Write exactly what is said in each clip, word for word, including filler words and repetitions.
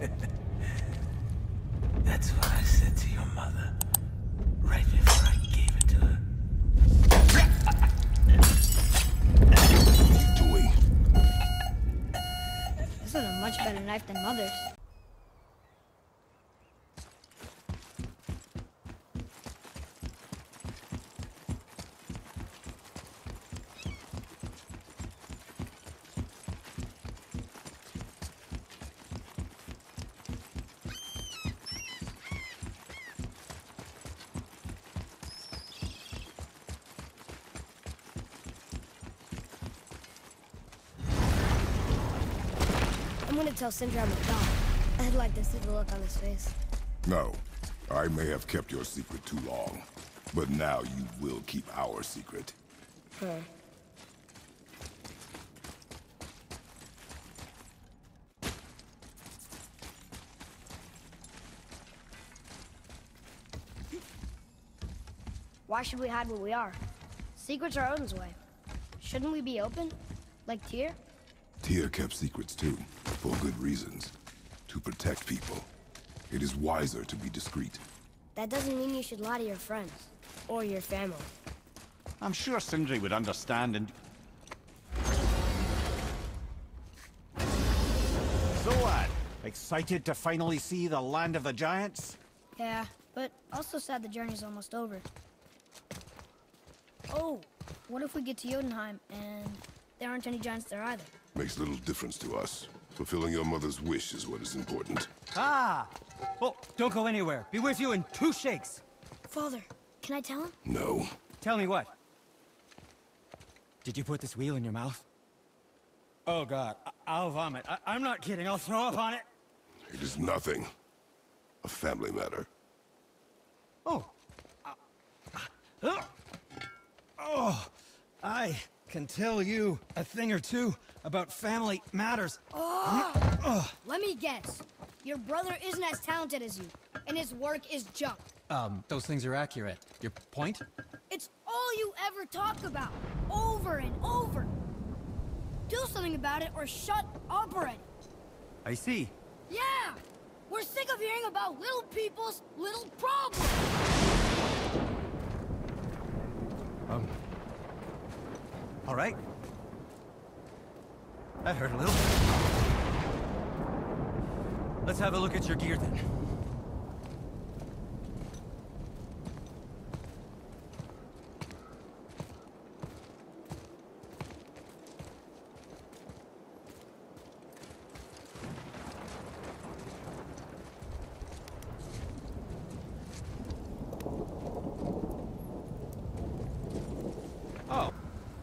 That's what I said to your mother, right before I gave it to her. What are you doing? This is a much better knife than Mother's. I'm gonna tell Sindri I'm a dog. I'd like to see the look on his face. No. I may have kept your secret too long, but now you will keep our secret. Huh. Why should we hide what we are? Secrets are Odin's way. Shouldn't we be open? Like Tyr? Tyr kept secrets too, for good reasons. To protect people. It is wiser to be discreet. That doesn't mean you should lie to your friends. Or your family. I'm sure Sindri would understand and... So what? Excited to finally see the land of the giants? Yeah, but also sad the journey's almost over. Oh, what if we get to Jotunheim and there aren't any giants there either? Makes little difference to us. Fulfilling your mother's wish is what is important. Ah! Well, don't go anywhere. Be with you in two shakes. Father, can I tell him? No. Tell me what? Did you put this wheel in your mouth? Oh God, I I'll vomit. I I'm not kidding. I'll throw up on it. It is nothing. A family matter. Oh. Uh, uh, oh. I can tell you a thing or two about family matters. Oh, let me guess. Your brother isn't as talented as you, and his work is junk. Um, those things are accurate. Your point? It's all you ever talk about, over and over. Do something about it or shut up already. I see. Yeah! We're sick of hearing about little people's little problems! Um... All right. That hurt a little. Let's have a look at your gear then. Oh.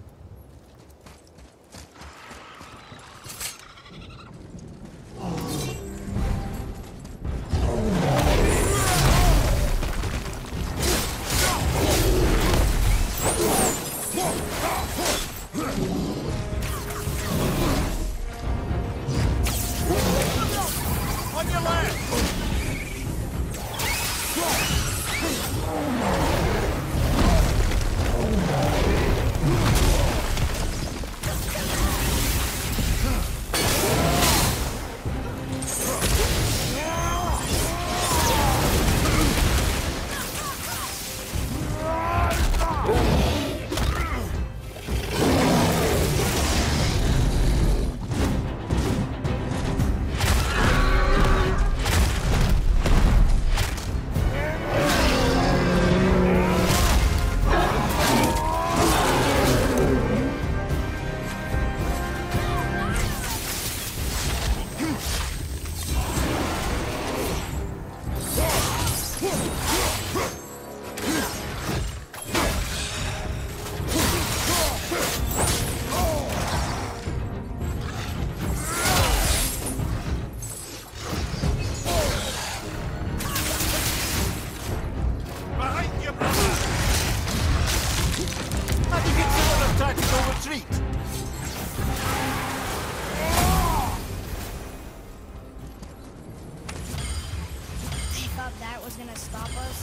Gonna stop us?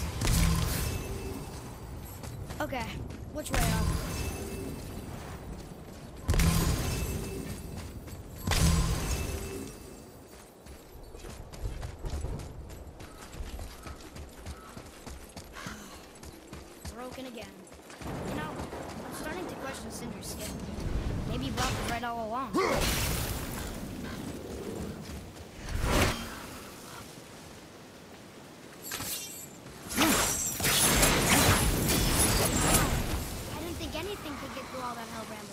Okay, which way up? broken again. You know, I'm starting to question Cinder's skin. Maybe Brock was right all along. I didn't think anything could get through all that hell bramble.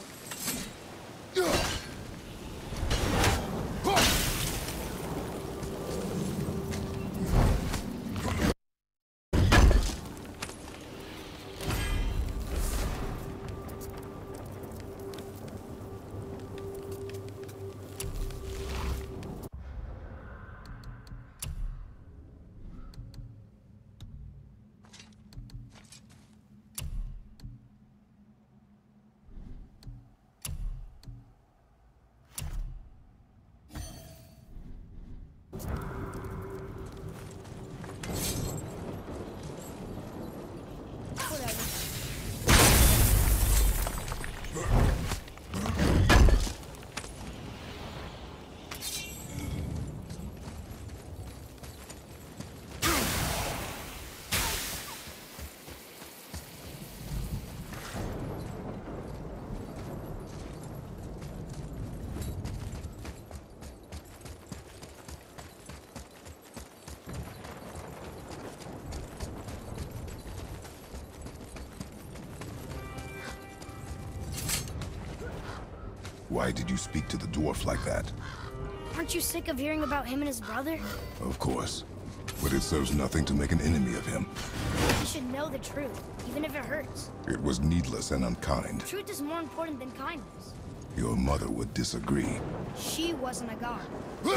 Why did you speak to the dwarf like that? Aren't you sick of hearing about him and his brother? Of course. But it serves nothing to make an enemy of him. You should know the truth, even if it hurts. It was needless and unkind. Truth is more important than kindness. Your mother would disagree. She wasn't a god.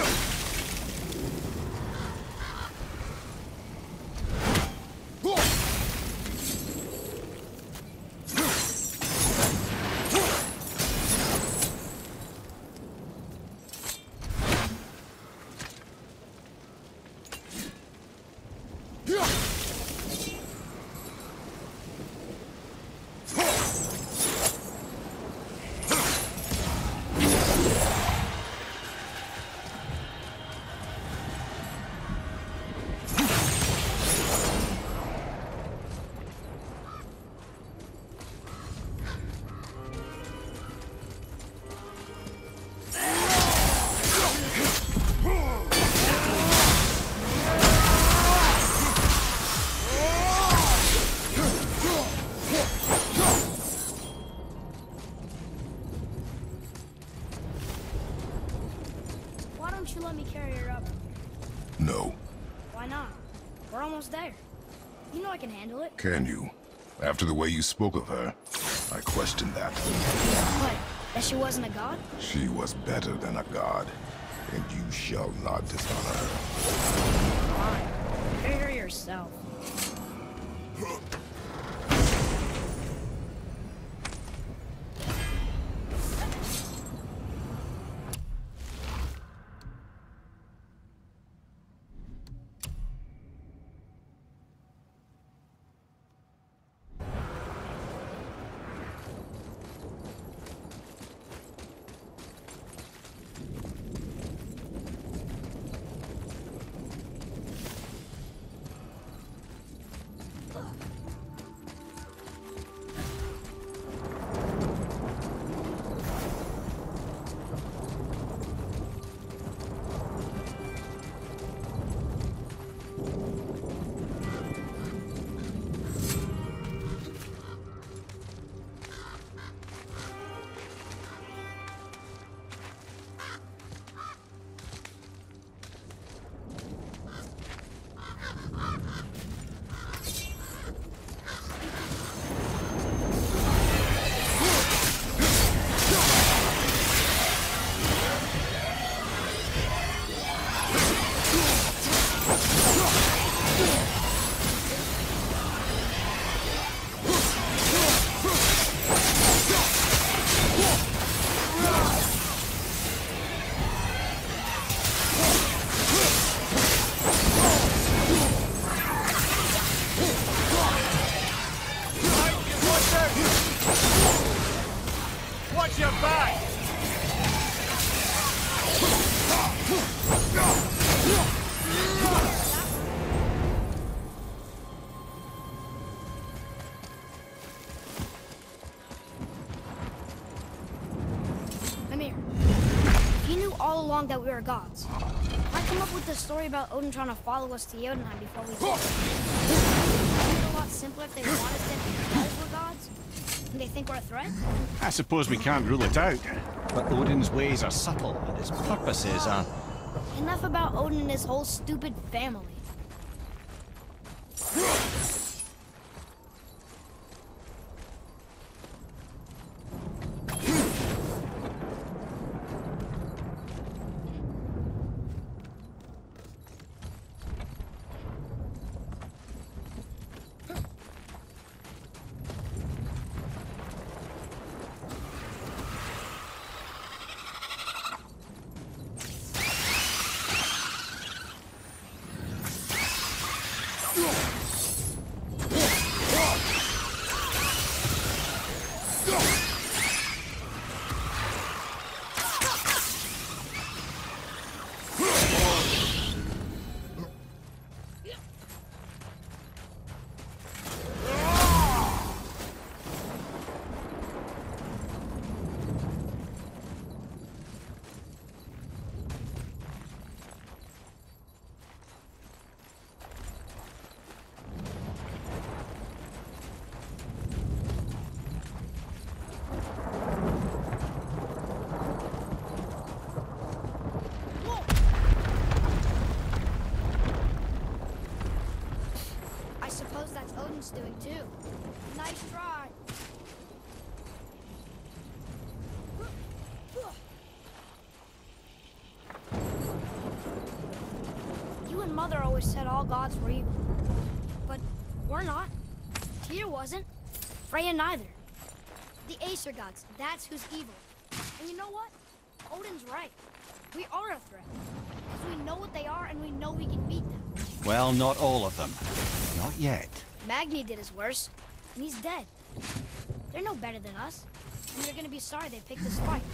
Why don't you let me carry her up? No. Why not? We're almost there. You know I can handle it. Can you? After the way you spoke of her, I question that. What? That she wasn't a god? She was better than a god, and you shall not dishonor her. Fine. Carry her yourself. gods. I come up with this story about Odin trying to follow us to Jotunheim before we did. It'd be a lot simpler if they want us dead because we're gods. And they think we're a threat? I suppose we can't rule it out. But Odin's ways are subtle, and his purposes are... Enough about Odin and his whole stupid family. Odin's doing too. Nice try. You and Mother always said all gods were evil. But we're not. Tyr wasn't. Freya neither. The Aesir gods, that's who's evil. And you know what? Odin's right. We are a threat. Because we know what they are and we know we can beat them. Well, not all of them. Not yet. Magni did his worst, and he's dead. They're no better than us, and they're gonna be sorry they picked this fight.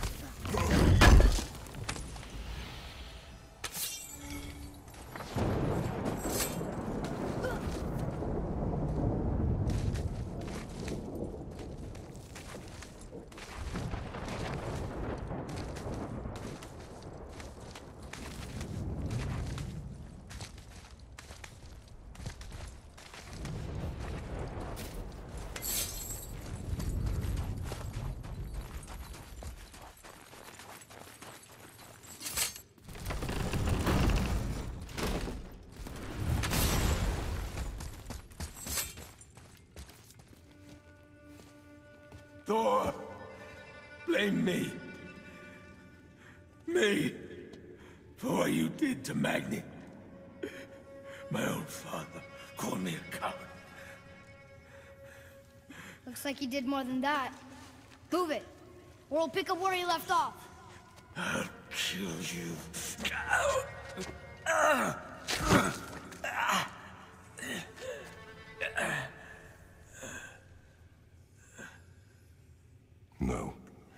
Thor, blame me. Me. For what you did to Magni. My own father called me a coward. Looks like he did more than that. Move it, or we'll pick up where he left off. I'll kill you. Ah! No.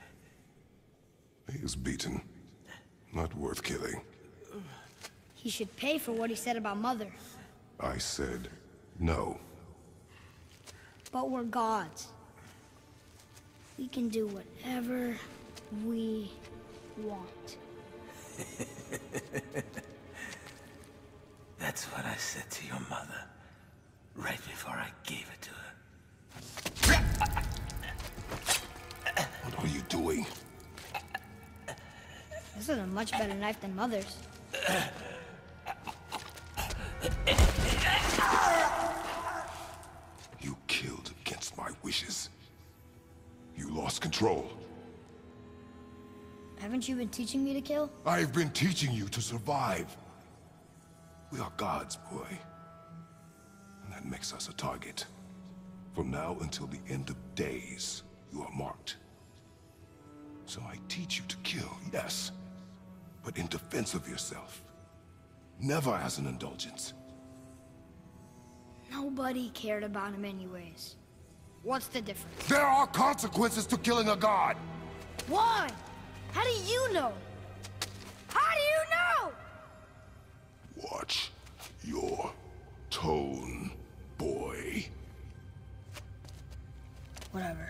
He is beaten. Not worth killing. He should pay for what he said about Mother. I said no. But we're gods. We can do whatever we want. That's what I said to your mother, right before I gave it to her. What are you doing? This is a much better knife than Mother's. You killed against my wishes. You lost control. Haven't you been teaching me to kill? I've been teaching you to survive. We are gods, boy. And that makes us a target. From now until the end of days, you are marked. So I teach you to kill, yes. But in defense of yourself. Never as an indulgence. Nobody cared about him anyways. What's the difference? There are consequences to killing a god! Why? How do you know? How do you know? Watch your tone, boy. Whatever.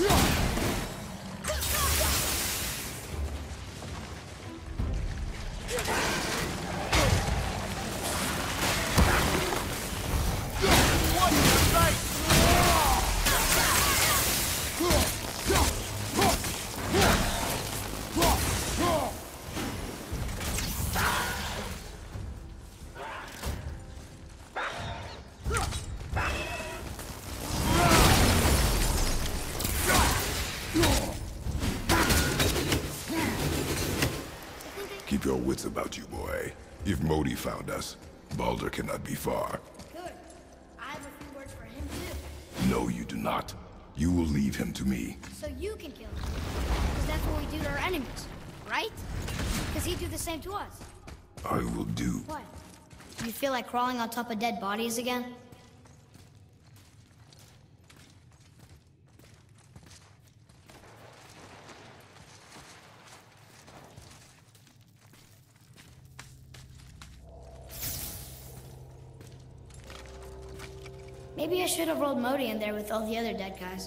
Keep your wits about you, boy. If Modi found us, Baldur cannot be far. Good. I have a few words for him, too. No, you do not. You will leave him to me. So you can kill him. Because that's what we do to our enemies, right? Because he'd do the same to us. I will do. What? You feel like crawling on top of dead bodies again? Maybe I should have rolled Modi in there with all the other dead guys.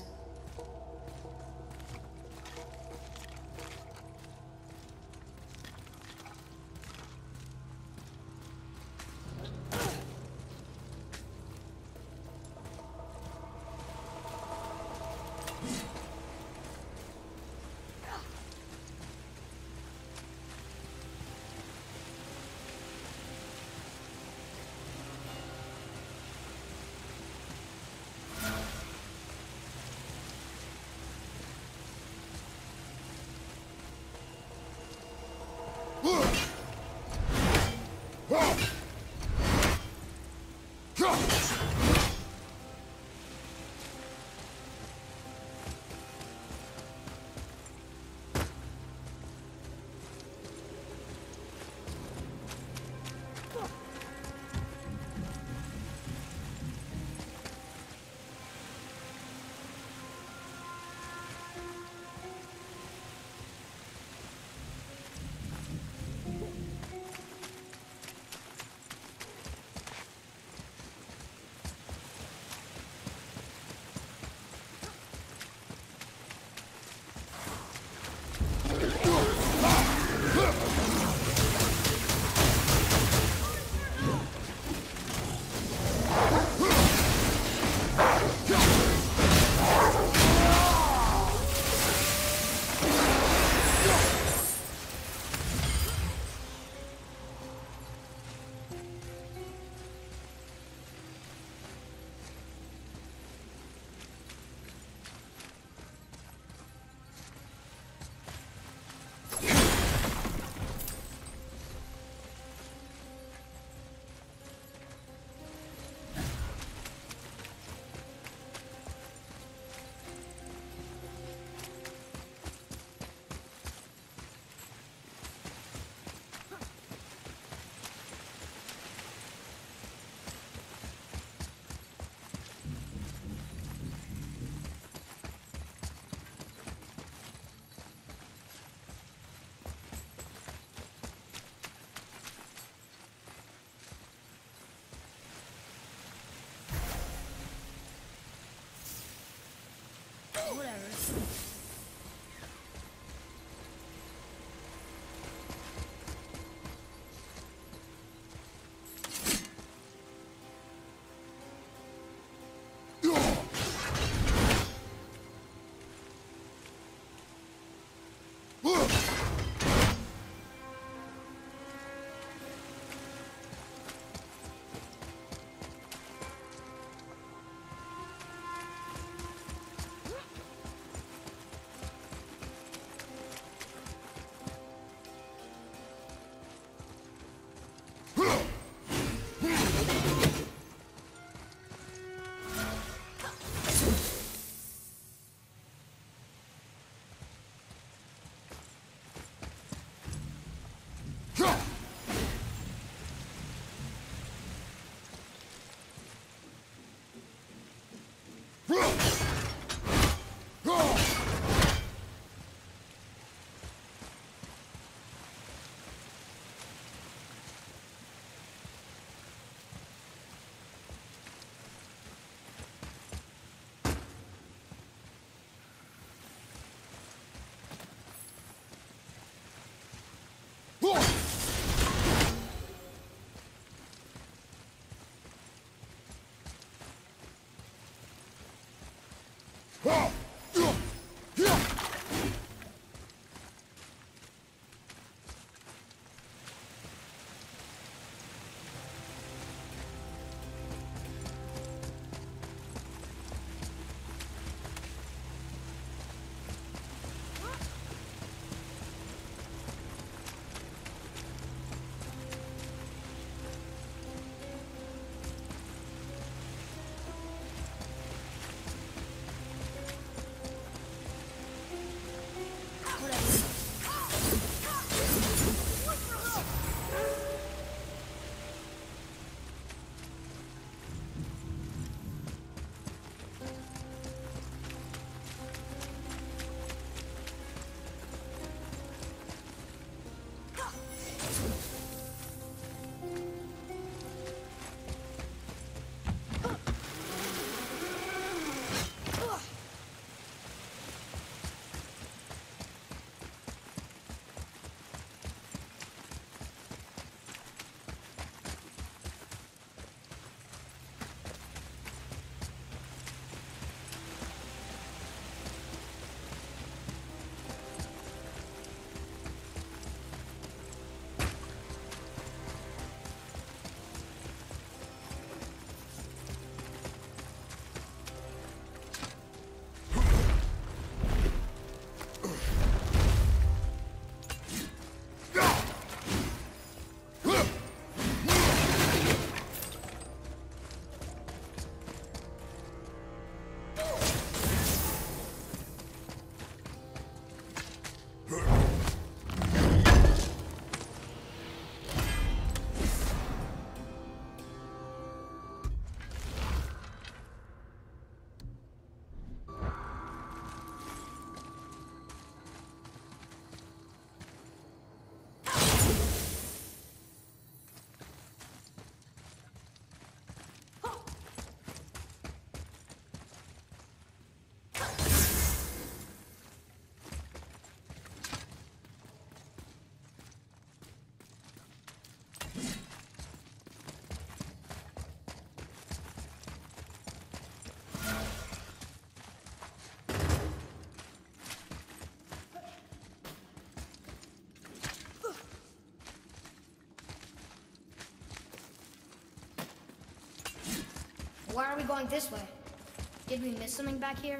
Why are we going this way? Did we miss something back here?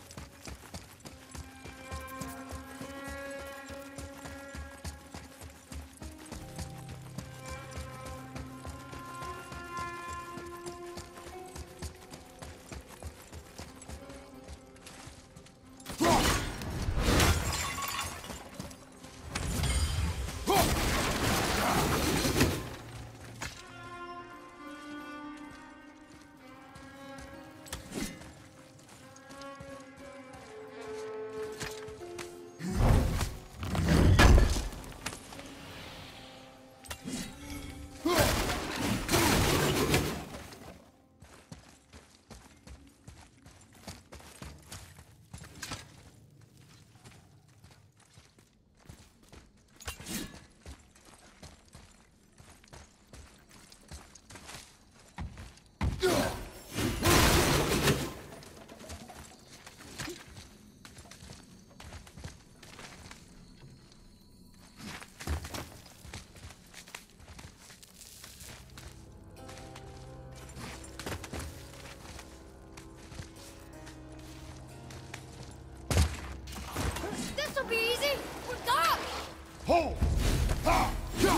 This'll be easy. We're gone. Hold! Ha! Ya!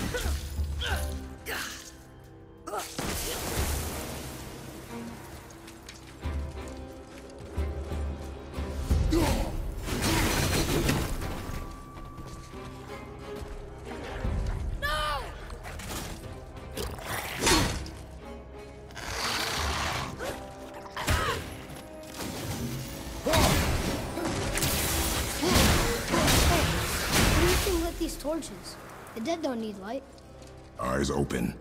These torches. The dead don't need light. Eyes open.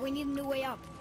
we need a new way up.